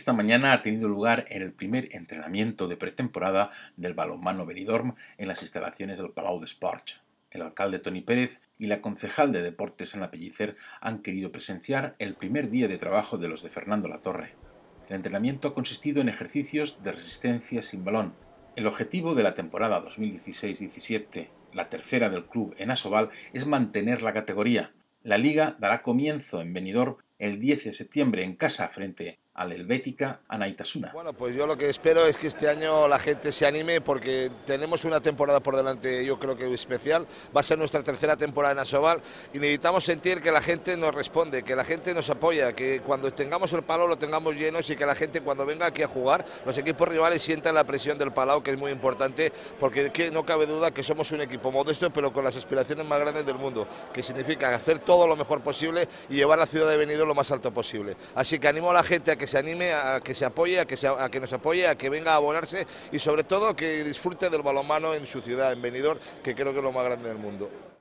Esta mañana ha tenido lugar el primer entrenamiento de pretemporada del balonmano Benidorm en las instalaciones del Palau d'Esports. El alcalde Toni Pérez y la concejal de Deportes Ana Pellicer han querido presenciar el primer día de trabajo de los de Fernando Latorre. El entrenamiento ha consistido en ejercicios de resistencia sin balón. El objetivo de la temporada 2016-17, la tercera del club en Asobal, es mantener la categoría. La liga dará comienzo en Benidorm el 10 de septiembre en casa frente al Helvética Anaitasuna. Bueno, pues yo lo que espero es que este año la gente se anime porque tenemos una temporada por delante, yo creo que especial. Va a ser nuestra tercera temporada en Asobal y necesitamos sentir que la gente nos responde, que la gente nos apoya, que cuando tengamos el Palau lo tengamos llenos y que la gente cuando venga aquí a jugar, los equipos rivales sientan la presión del Palau, que es muy importante porque no cabe duda que somos un equipo modesto pero con las aspiraciones más grandes del mundo, que significa hacer todo lo mejor posible y llevar a la ciudad de Benidorm lo más alto posible. Así que animo a la gente a que se anime, a que se apoye, a que nos apoye, a que venga a abonarse y sobre todo que disfrute del balonmano en su ciudad, en Benidorm, que creo que es lo más grande del mundo.